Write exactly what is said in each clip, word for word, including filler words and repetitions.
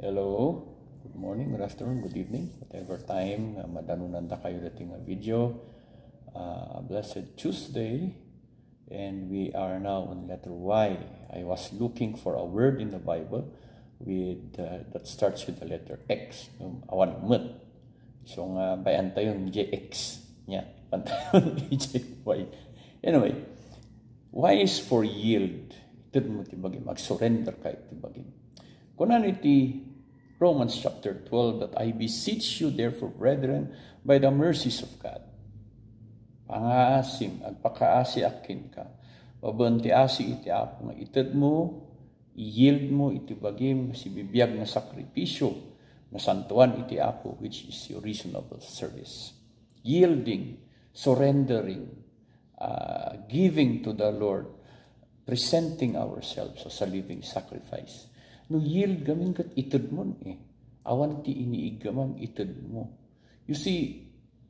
Hello, good morning, good afternoon, good evening, whatever time uh, madanunan ta kayo dating nga video. Uh, blessed Tuesday, and we are now on letter Y. I was looking for a word in the Bible with uh, that starts with the letter X. Um, awan met. So nga bayan tayo ng J X nya. Pantayon J Y. Anyway, Y is for yield. Ito mo tibagin, mag-surrender ka tibagin. Kunan iti Romans chapter twelve, that I beseech you therefore, brethren, by the mercies of God. Pangaasim, agpakaasi akin ka. Babanti asi iti apo nga ited mo, i-yield mo iti bagim, si bibiyag na sakripisyo, na santuan iti apo, which is your reasonable service. Yielding, surrendering, uh, giving to the Lord, presenting ourselves as a living sacrifice. No yield gamin kat ited mo eh. Awan ti iniigamam ited mo. You see,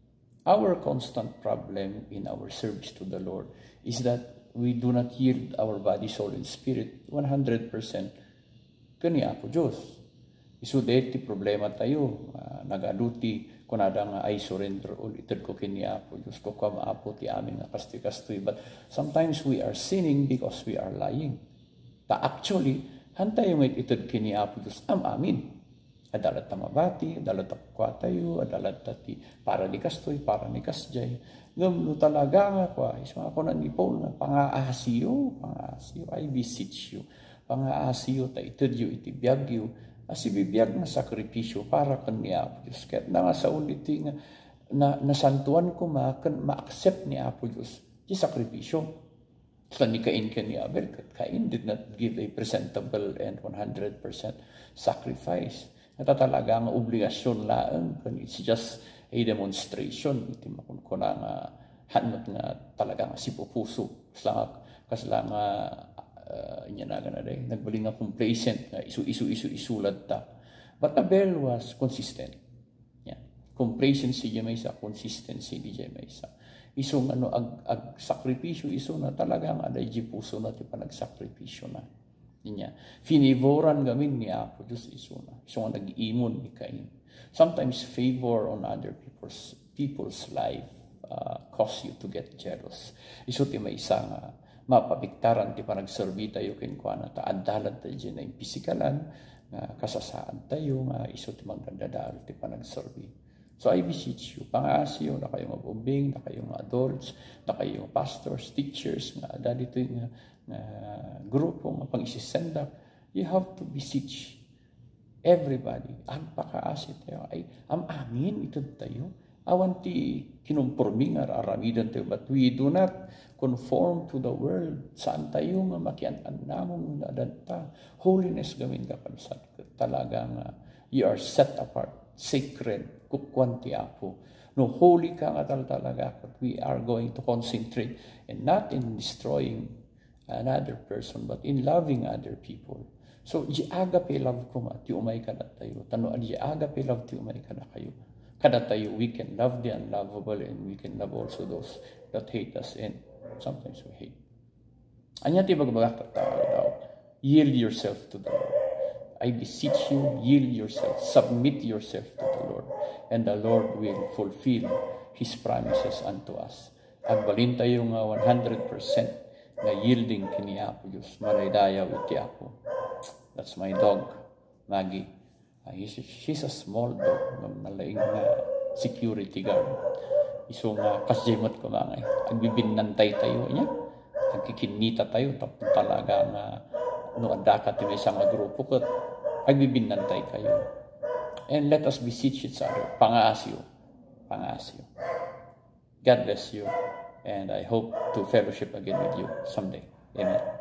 our constant problem in our service to the Lord is that we do not yield our body, soul, and spirit one hundred percent kaniya po Diyos. Isu ti problema tayo. Uh, nagaduti kunada nga ay surrender all ited ko kaniya po Diyos ko kam apo ti aming kastoy-kastoy. But sometimes we are sinning because we are lying. Ta actually, hantay yung itid kini apo Diyos am amin. Adalat ta mabati, adalat ta kwa tayo, adalat ta ti para ni kastoy, para ni kasjay. Ngam no talaga nga kwa, isma ako na ni Paul na pangaasiyo, pangaasiyo, I beseech you. Pangaasiyo ta itid yu iti biyag yu, asi bibiyag na sakripisyo para kani apo Diyos. Kaya na nga sa uliti nga, na, nasantuan ko ma, ma-accept ni apo Diyos, di sakripisyo. So, ni Cain ka ni Abel, Cain did not give a presentable and one hundred percent sacrifice. Ito talaga ang obligasyon lang. It's just a demonstration. Iti makon ko na nga hanot nga talaga nga sipupuso. Kasla nga uh, inya na gana day. Nagbali nga complacent nga isu-isu-isu-isulad ta. But Abel was consistent. Yeah. Complacency di may isa, consistency di may isa. Isong ano ag, ag sakripisyo iso na talagang aday di puso na ti panagsakripisyo na niya. Finivoran gamin ni Apo Diyos iso na. Iso nga nag-iimon ni Cain. Sometimes favor on other people's people's life uh, cause you to get jealous. Iso ti may isa nga mapabiktaran ti panagserbi tayo kinkwana ta addalan tayo dyan na yung pisikalan nga kasasaan tayo nga iso ti magdadadal ti panagserbi. So I beseech you, pangaasiyo na kayong mabubing, na kayong adults, na kayong pastors, teachers, nga dito yung uh, grupo, nga pang-isisenda, you have to beseech everybody. Ang pakaasi tayo ay, am amin ito tayo. Awan ti kinumpormi nga aramidan tayo, but we do not conform to the world. Saan tayo nga makian-an namon nga adanta. Holiness gamin ka pansan. Talaga nga, you are set apart. Sacred, kukwanti apo. No, holy ka nga talaga. But we are going to concentrate and not in destroying another person, but in loving other people. So, di agape love ko ma, ti umay ka na tayo. Tano, di agape love ti umay ka na kayo. Kada tayo, we can love the unlovable and we can love also those that hate us and sometimes we hate. Anya ti bagbagak daw, yield yourself to the Lord. I beseech you, yield yourself, submit yourself to the Lord, and the Lord will fulfill His promises unto us. Agbalin tayo nga one hundred percent na yielding kini Apo Diyos. Manaydayaw iti Apo. That's my dog, Maggie. Uh, he's, she's a small dog, malaing na security guard. Iso nga kasjemot ko nga eh. Agbibinantay tayo niya. Agkikinita tayo, tapos talaga nga no adaka ti may isang grupo kat agbibinantay kayo. And let us beseech each other. Pangaasyo. Pangaasyo. God bless you. And I hope to fellowship again with you someday. Amen.